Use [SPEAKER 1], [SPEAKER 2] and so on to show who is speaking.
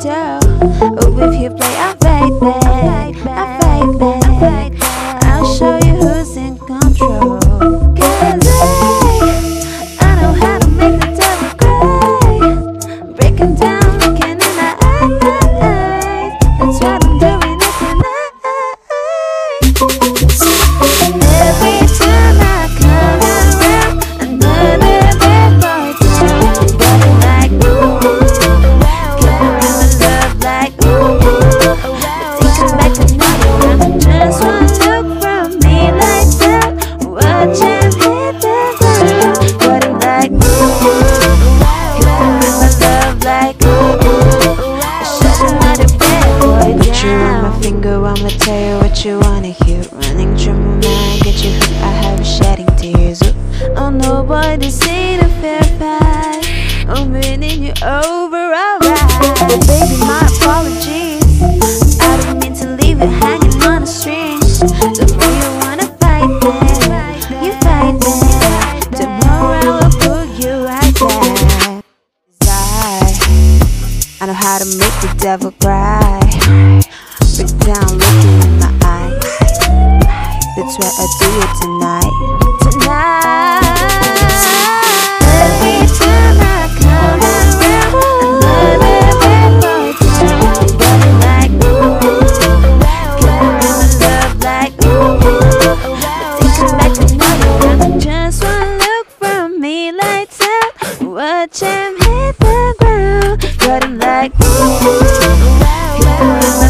[SPEAKER 1] too. Oh, if you play, I'll fight back. I'll fight back. I'll show you who's in control. 'Cause I know how to make the devil cry. Break him down, looking in the eyes. That's what I'm doing it tonight. Every time I come around, another bad boy down. Got it like ooh, giving me my love like ooh. Take it back another round. Just one look from me like that. Watch him hit the ground. Got it like ooh, giving me my love like ooh. Shut another bad boy down. Put you on my finger, I'ma tell you what you wanna hear. Running through my mind, get you hooked, I have you shedding tears. Oh, nobody see the fair fight. I'm winning you over, alright. Baby, my apologies. I didn't mean to leave it hanging on a string. The more you wanna fight back, you fight back. Tomorrow I will put you right back. 'Cause I know how to make the devil cry. Break down, looking in my eyes. That's why I do it tonight. Every time I come around, another bad boy down. Got it like ooh, giving me my love like ooh. Take it back another round. Just one look from me lights out. Watch him hit the ground. Got him like ooh, giving me my